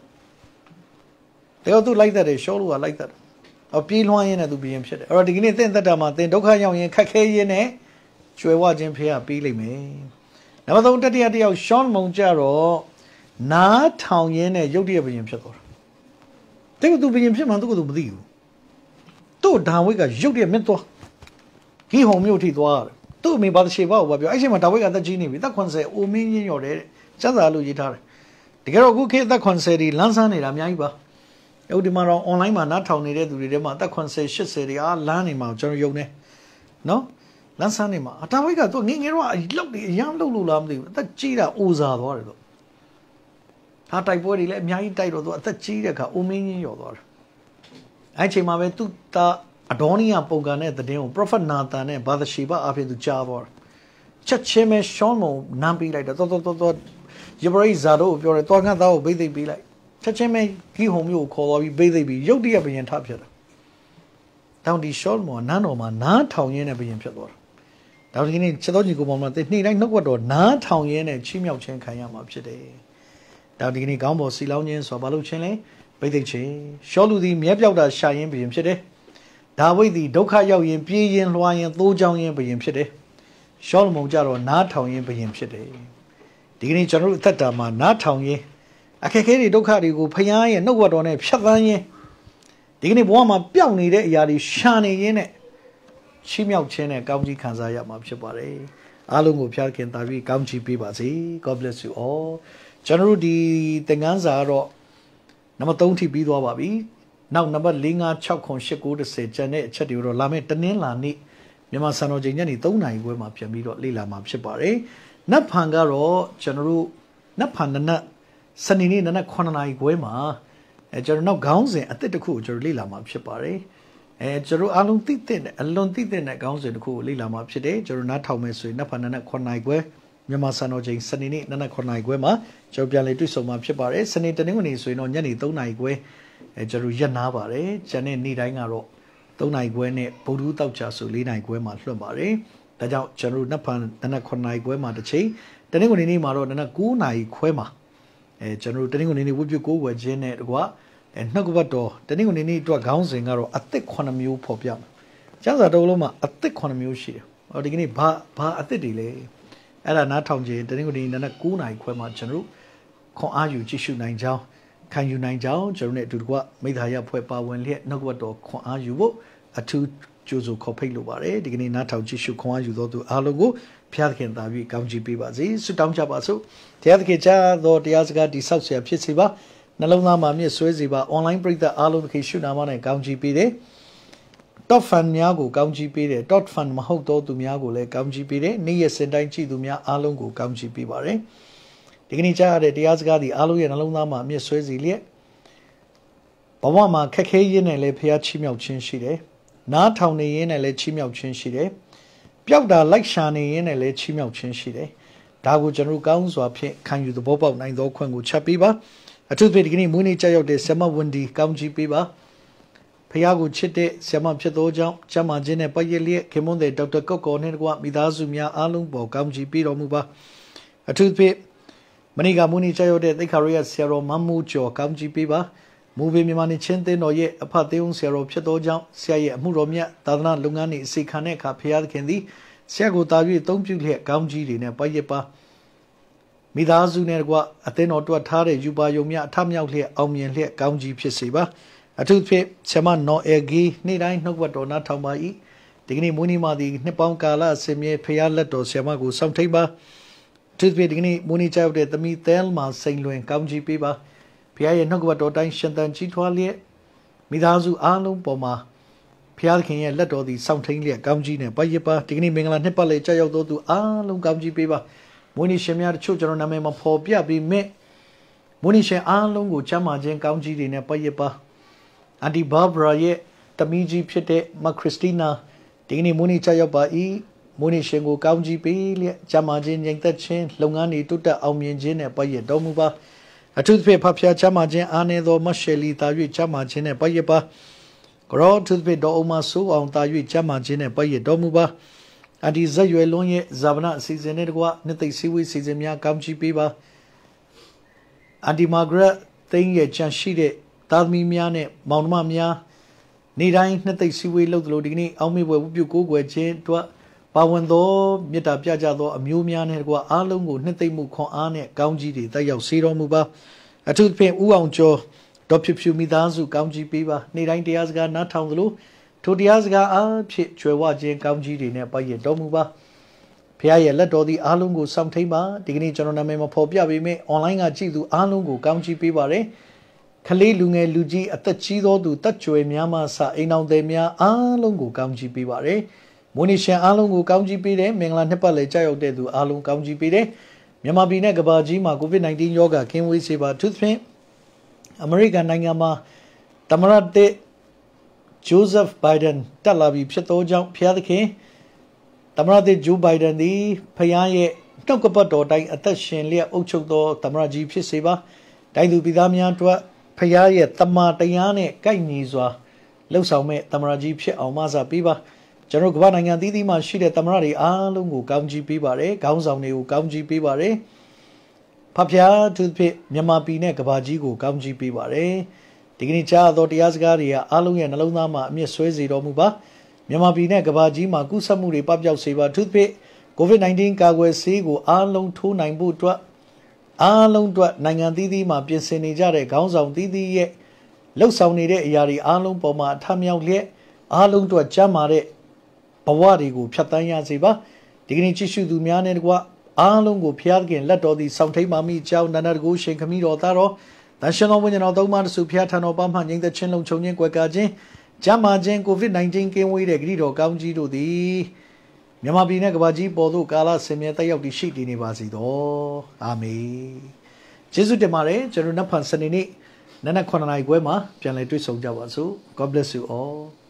Speaker 1: ဒါကြောင့်သူလိုက်တတ်တယ်ရှောလူကလိုက်တတ်တယ်ပြေးလွှားရင်နဲ့သူဘယင်ဖြစ်တယ်အဲ့တော့ဒီကနေ့သင်သက်တာမှာသင်ဒုက္ခရောက်ရင်ခက်ခဲရင်နဲ့ကျွယ်ဝခြင်းဖေးကပြီးလိမ့်မယ်နံပါတ်3တတိယတယောက်ရှောမုံကြတော့နားထောင်ရင်းနဲ့ရုတ်တရက်ဘယင်ဖြစ်သွားတာသူဘယင်ဖြစ်မှသူကသူမသိဘူးသူ့ဒါဝိတ်ကရုတ်တရက်မြင့်သွားဂိဟုံမြို့ထိသွားတယ်သူ့အမေဘာသရှိဘာကိုပြောအဲ့ချိန်မှာဒါဝိတ်ကသက်ကြီးနေပြီသက်80အိုမင်းရင်းရော်တယ်စက်စာလို့ရေးထားတယ်တကယ်တော့အခုခေတ်သက်80ဒီလမ်းဆန်းနေတာအများကြီးပါအခုဒီမှာတော့ online မှာနားထောင်နေတဲ့သူတွေထဲမှာသက်80 80တွေအားလမ်းနေမှာကျွန်တော်ယုံနေနော်လမ်းဆန်းနေမှာဒါဝိတ်ကသူငငယ်တော့လောက်နေအရန်လှုပ်လို့လားမသိဘူးအသက်ကြီးတာအိုစားသွားတယ်တော့ဒါတိုက်ပွဲတွေလည်းအများကြီးတိုက်တော့သူအသက်ကြီးတဲ့အခါအိုမင်းကြီးရော်သွားတယ်အဲ့ချိန်မှာပဲသူတာအဒေါနီယာပုံကနဲ့တဲ့တင်းကို prophet Nathan နဲ့ဘာသာရှိဘအဖြစ်သူကြားသွားတယ်ချက်ချင်းပဲရှောင်းမုံနမ်းပေးလိုက်တော့တော်ယေဘရိဇာတို့ပြောတယ်တော်ငါသားကိုဘိသိက်ပေးလိုက်ချက်ချင်းပဲဂိဟုံမျိုးကိုခေါ်သွားပြီးဘိသိက်ပြီးရုတ်တရက်ဘယင်ထဖြစ်တယ်တောင်ဒီရှောင်းမုံနန်းတော်မှာနားထောင်ရင်းနဲ့ဘယင်ဖြစ်သွားတယ်ဒါဒီနေ့ချက်တော်ကြီးကိုပေါ်မှာနေ့တိုင်းနှုတ်ကတော်နားထောင်ရင်းနဲ့ချီးမြှောက်ခြင်းခံရမှာဖြစ်တယ်ဒါဒီနေ့ကောင်းပေါ်စီလောင်းခြင်းဆိုဘာလို့ချင်းလဲဘိသိက်ခြင်းရှောလူသည်မြဲပြောက်တာရှာရင်ဘယင်ဖြစ်တယ်ဒါဝိဒ်သည်ဒုက္ခရောက်ရင်ပြေးရင်လွှားရင်သိုးကြောင်ရင်ဘယင်ဖြစ်တယ်ရှောလမုန်ကြတော့နားထောင်ရင်ဘယင်ဖြစ်တယ်ဒီကနေ့ကျွန်တော်တို့အသက်တာမှာနားထောင်ရင်အခက်အခဲတွေဒုက္ခတွေကိုဖျားရင်နှုတ်ဝတ်တော်နဲ့ဖြတ်သန်းရင်ဒီကနေ့ဘဝမှာပျောက်နေတဲ့အရာတွေရှာနေရင်းနဲ့ချီးမြှောက်ခြင်းနဲ့ကောင်းကြီးခံစားရမှာဖြစ်ပါတယ်အားလုံးကိုဖျားခင်သာပြီးကောင်းချီးပေးပါစေ God bless you all ကျွန်တော်တို့ဒီသင်ခန်းစာကတော့နံပါတ်3ထိပြီးသွားပါပြီနောက်နံပါတ်4 5 6 9 8 9 10ကျန်တဲ့အချက်တွေကိုတော့လာမယ့်တနင်္လာနေ့မြန်မာစံတော်ချိန်ညနေ3နာရီခွဲမှာပြန်ပြီးတော့လေ့လာမှာဖြစ်ပါတယ်နတ်ဖန်ကတော့ကျွန်တော်တို့နတ်ဖန်နတ်စနေနေ့နနက်9နာရီခွဲမှာကျွန်တော်နောက်ခေါင်းစဉ်အသစ်တစ်ခုကိုကျွန်တော်လေ့လာမှာဖြစ်ပါတယ်ကျွန်တော်အားလုံးသိတဲ့အလွန်သိတဲ့ခေါင်းစဉ်တစ်ခုကိုလေ့လာမှာဖြစ်တယ်ကျွန်တော်နားထောင်မယ်ဆိုရင်နတ်ဖန်နနက်9နာရီခွဲမြန်မာစံတော်ချိန်စနေနေ့နနက်9နာရီခွဲမှာကျွန်တော်ပြန်လည်တွေ့ဆုံမှာဖြစ်ပါတယ်စနေတနင်္ဂနွေဆိုရင်တော့ညနေ3နာရီခွဲကျွန်တော်ရက်နာပါတယ်ကျန်တဲ့နေ့တိုင်းကတော့3နာရီခွဲနဲ့ဗုဒ္ဓတောက်ချဆို4နာရီခွဲမှာလွှတ်ပါတယ်ဒါကြောင့်ကျွန်တော်နတ်ဖန်နနက်9နာရီခွဲမှာတစ်ချိန်တနင်္ဂနွေနေ့မှာတော့နနက်9နာရီခွဲမှာကျွန်တော်တနင်္ဂနွေနေ့ဝိပုကိုးဝယ်ခြင်းနဲ့တကွာနှုတ်ကပတ်တော်တနင်္ဂနွေနေ့အတွက်ခေါင်းစဉ်ကတော့အသစ်9မျိုးဖော်ပြမယ်ကျမ်းစာတော်လုံးမှာအသစ်9မျိုးရှိတယ်ဟောဒီကနေ့ဘာအသစ်တွေလဲအဲ့ဒါနားထောင်ခြင်းတနင်္ဂနွေနေ့နနက်9နာရီခွဲမှာကျွန်တော်ခွန်အားယူကြည့်ရှုနိုင်ကြောင်းခံယူနိုင်ကြောင်းကျွန်တော်နဲ့အတူတကွမိသားရဖွဲ့ပါဝင်လျက်နှုတ်ကပတ်တော်ခွန်အားယူဖို့အထူးကြိုးဆိုခေါ်ဖိတ်လိုပါတယ်ဒီကနေ့နားထောင်ကြည့်ရှုခွန်အားယူတော်သူအားလုံးကိုဘုရားသခင်သာပြီးကောင်းချီးပေးပါစေဆုတောင်းကြပါစို့တရားသခင်ကြားတော်တရားစကားတိဆောက်เสียဖြစ်စေပါနှလုံးသားမှာမြင့်ဆွဲစေပါ online ပရိသတ်အားလုံးသခင်ရှုနာမနဲ့ကောင်းချီးပေးတယ် top fan များကိုကောင်းချီးပေးတယ် top fan မဟုတ်တော့သူများကိုလည်းကောင်းချီးပေးတယ်နေ့ရက်စင်တိုင်းကြည့်သူများအားလုံးကိုကောင်းချီးပေးပါတယ်ဒီကနေ့ကြားရတဲ့တရားစကားဒီအားလုံးရဲ့နှလုံးသားမှာမြင့်ဆွဲစေလျက်ဘဝမှာခက်ခဲရင်းနဲ့လည်းဖျားချီးမြှောက်ခြင်းရှိတယ်နားထောင်နေရင်းနဲ့လည်းချီးမြှောက်ခြင်းရှိတယ်ပျောက်တာလိုက်ရှာနေရင်းနဲ့လည်းချီးမြှောက်ခြင်းရှိတယ်ဒါကိုကျွန်တော်ကောင်းစွာဖြင့်ခံယူသဘောပေါက်နိုင်သောခွင့်ကိုချက်ပေးပါအထူးသဖြင့်ဒီကနေ့မွေးနေ့ကြောက်ရောက်တဲ့ဆ iam ဝန်ဒီကောင်းချီးပေးပါဖျားကိုချစ်တဲ့ဆ iam ဖြစ်သောကြောင့်ကျမ်းမာခြင်းနဲ့ပတ်ရလျက်ခင်မွန်းတဲ့ဒေါက်တာကော့ကော်နဲ့တကွမိသားစုများအားလုံးပေါ်ကောင်းချီးပေးတော်မူပါအထူးသဖြင့်မနေ့ကမွေးနေ့ကြောက်ရောက်တဲ့သိက္ခာရိယဆရာတော်မမူကျော်ကောင်းချီးပေးပါမူဘေမြန်မာနေချင်းသင်းတော်ရဲ့အဖသေးုံဆရာတော်ဖြစ်သောကြောင့်ဆရာရဲ့အမှုတော်မြတ်သာသနာလုပ်ငန်း၏အစီခံတဲ့အခါဖျားသခင်သည်ဆရာကိုတာ၍သုံးပြုလျက်ကောင်းကြီးတွေနဲ့ပတ်ရပါမိသားစုနဲ့တကွအသင်းတော်တွတ်ထားတဲ့ယူပါယုံများအထမြောက်လျက်အောင်မြင်လျက်ကောင်းကြီးဖြစ်စေပါအထူးဖြင့်ဆရာမနော်အေဂီနေ့တိုင်းနှုတ်ဘတ်တော်နားထောင်ပါ၏ဒီကနေ့မွေးနေ့မှာဒီနှစ်ပေါင်းကာလအစဉ်မြဲဖျားလက်တော်ဆရာမကိုစောင့်ထိန်ပါအထူးဖြင့်ဒီကနေ့မွေးနေ့ကြောက်တဲ့သမီးသဲလ်မှာစိန်လွင်ကောင်းကြီးပေးပါဖျားရဲ့နှုတ်ကပတ်တော်တိုင်းရှင်သန်ကြီးထွားလျက်မိသားစုအားလုံးပေါ်မှာဖျားခင်ရဲ့လက်တော်သည်စောင့်ထိန်လျက်ကောင်းကြီးနဲ့ပတ်ရပါဒီကနေ့မင်္ဂလာနှစ်ပတ်လေကြောက်ရောက်တော်သူအားလုံးကောင်းကြီးပေးပါမွေးနေ့ရှင်များတချို့ကျွန်တော်နာမည်မှာပေါ်ပြပြီးမြင့်မွေးနေ့ရှင်အားလုံးကိုချမ်းသာခြင်းကောင်းကြီးတွေနဲ့ပတ်ရပါအန်တီဘာဘရာရဲ့တမီးကြီးဖြစ်တဲ့မခရစ်စတီနာဒီကနေ့မွေးနေ့ကြောက်ရောက်ပါ၏မွေးနေ့ရှင်ကိုကောင်းကြီးပေးလျက်ချမ်းသာခြင်းငြိမ်သက်ခြင်းလုပ်ငန်းတွေတိုးတက်အောင်မြင်ခြင်းနဲ့ပတ်ရတော်မူပါအထူးသဖြင့်ဖဖျားချမ်းသာခြင်းအားနည်းသောမရှယ်လီတာ၍ချမ်းသာခြင်းနဲ့ပတ်ရပါကရောထူးသဖြင့်တော်အုံမဆိုးအောင်တာ၍ချမ်းသာခြင်းနဲ့ပတ်ရတော်မူပါအဒီဇက်ရွယ်လုံးရဲ့ဇာဗနာအစီအစဉ်နဲ့တကွနှစ်သိမ့်စည်းဝေးစီစဉ်များကောင်းချီးပေးပါအဒီမာဂရက်သိန်းရဲ့ချမ်းရှိတဲ့သားသမီးများနဲ့မောင်နှမများနေ့တိုင်းနှစ်သိမ့်စည်းဝေးလုပ်သလိုဒီကနေ့အောက်မေ့ပွဲဝပြုကိုးကွယ်ခြင်းအတွက်ပါဝင်သောမေတ္တာပြကြသောအမျိုးများနဲ့တကွအားလုံးကိုနှစ်သိမ့်မှုခွန်အားနဲ့ကောင်းကြီးတွေတက်ရောက်စေတော်မူပါအထူးသဖြင့်ဦးအောင်ကျော်ဒေါ်ဖြူဖြူမိသားစုကောင်းကြီးပေးပါနေ့တိုင်းတရားစကားနားထောင်သလိုထိုတရားစကားအားဖြင့်ကျွယ်ဝခြင်းကောင်းကြီးတွေနဲ့ပတ်ရတော်မူပါဖခင်ရဲ့လက်တော်သည်အားလုံးကိုစောင့်ထိန်ပါဒီကနေ့ကျွန်တော်နာမည်မှာဖော်ပြပေးမယ်အွန်လိုင်းကကြည့်သူအားလုံးကိုကောင်းကြီးပေးပါရယ်ခလေးလူငယ်လူကြီးအသက်ကြီးသောသူတက်ကြွယ်များမှစအိမ်အောင်သည်များအားလုံးကိုကောင်းကြီးပေးပါရယ်မွေးနေ့ရှင်အားလုံးကိုကောင်းကြီးပေးတယ်မင်္ဂလာနှစ်ပတ်လည်ကြောက်ရောက်တဲ့သူအားလုံးကောင်းကြီးပေးတယ်မြန်မာပြည်နဲ့ကမ္ဘာကြီးမှာ COVID-19 ရောဂါကင်းဝေးစေပါသူဖြင့်အမေရိကန်နိုင်ငံမှာသမ္မတတဲ့ဂျိုးဇက်ဘိုင်ဒန်တက်လာပြီးဖြစ်သောကြောင့်ဖျားသခင်သမ္မတတဲ့ဂျိုးဘိုင်ဒန်သည်ဖျားရဲ့နှုတ်ကပတ်တော်တိုင်းအသက်ရှင်လျက်အုပ်ချုပ်သောသမ္မတကြီးဖြစ်စေပါတိုင်းသူပြည်သားများအတွက်ဖျားရဲ့တမန်တရားနဲ့ကိုက်ညီစွာလှုပ်ဆောင်မဲ့သမ္မတကြီးဖြစ်အောင်မဆပေးပါကျွန်တော်ကမ္ဘာနိုင်ငံသီးသီးမှာရှိတဲ့သမ္မတတွေအားလုံးကိုကောင်းကြီးပေးပါရယ်ခေါင်းဆောင်တွေကိုကောင်းကြီးပေးပါရယ်ဖဖျားသူဖြစ်မြန်မာပြည်နဲ့ကမ္ဘာကြီးကိုကောင်းကြီးပေးပါရယ်ဒီကနေ့ကြားသောတရားစကားတွေကအားလုံးရဲ့နှလုံးသားမှာအမြင့်ဆွဲစေတော်မူပါမြန်မာပြည်နဲ့ကမ္ဘာကြီးမှာကုသမှုတွေပပျောက်စေပါသူဖြစ် COVID-19 ကာကွယ်ဆေးကိုအားလုံးထိုးနိုင်ဖို့အတွက်အားလုံးအတွက်နိုင်ငံသီးသီးမှာပြင်ဆင်နေကြတဲ့ခေါင်းဆောင်သီးသီးရဲ့လှုပ်ဆောင်နေတဲ့အရာတွေအားလုံးပေါ်မှာအထမြောက်လျက်အားလုံးအတွက်ကြမ်းမာတဲ့ဘဝတွေကိုဖြတ်သန်းရစေပါဒီကနေ့ကြည့်ရှုသူများနဲ့တကွအားလုံးကိုဖျားခင်လက်တော်သည်ဆောင်ထိန်ပါမိကြောင်းနန္ဒတကူရှင်ခမီတော်သားတော်တန်ရှင်တော်ဝိညာဉ်တော်သုံးပါးတဆူဖျားထံတော်ပါမှငြိမ်သက်ခြင်းလုံခြုံခြင်းကွယ်ကာခြင်းကျမ်းမာခြင်း COVID-19 ကင်းဝေးတဲ့ဂရုတော်ကောင်းကြီးတို့သည်မြန်မာပြည်နဲ့ကမ္ဘာကြီးပေါ်သို့ကာလဆင်မြဲတက်ရောက်တည်ရှိတည်နေပါစေသောအာမင်ယေရှုတင်ပါတယ်ကျွန်တော်နတ်ဖန်စနေနေ့နနက်9:00 နာရီခွဲမှာပြန်လည်တွေ့ဆုံကြပါစို့ God bless you all